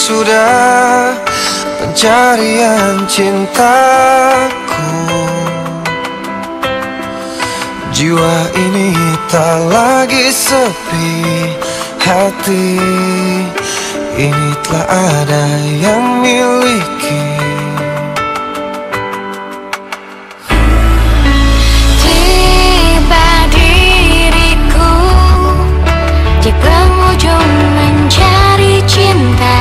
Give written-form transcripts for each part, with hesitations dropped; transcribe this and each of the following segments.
sudah pencarian cintaku. Jiwa ini tak lagi sepi, hati ini telah ada yang miliki. Tiba diriku di penghujung mencari cinta.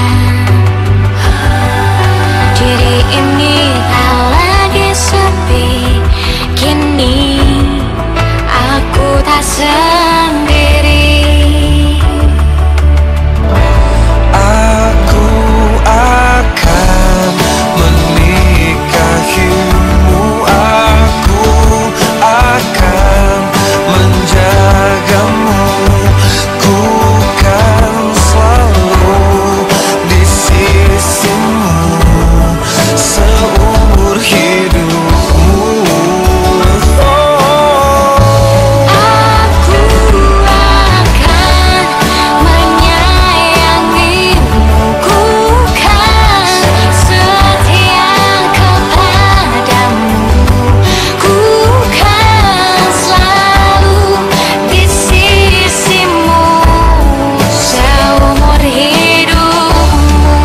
Diri ini tak lagi sepi, kini aku tak sendiri. Aku akan menikahimu, aku akan menjagamu, ku kan selalu di sisimu seumur hidupmu. Aku akan menyayangimu, ku kan setia kepadamu, ku kan selalu di sisimu seumur hidupmu.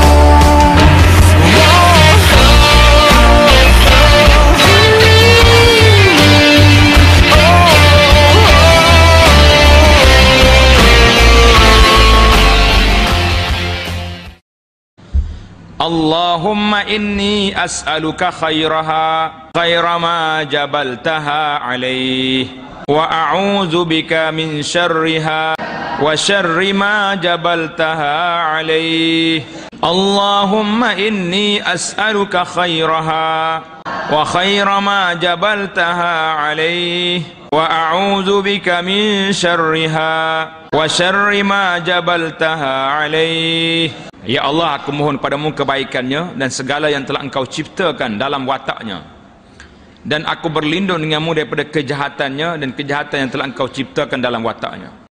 Allahumma inni as'aluka khairaha khaira ma jabaltaha alaih wa a'udzu bika min syarriha wa syarri ma jabaltaha alaih. Allahumma inni as'aluka khairaha wa khaira ma jabaltaha alaih wa a'udzu bika min syarriha wa syarri ma jabaltaha alaih. Ya Allah, aku mohon padamu kebaikannya dan segala yang telah engkau ciptakan dalam wataknya, dan aku berlindung denganmu daripada kejahatannya dan kejahatan yang telah engkau ciptakan dalam wataknya.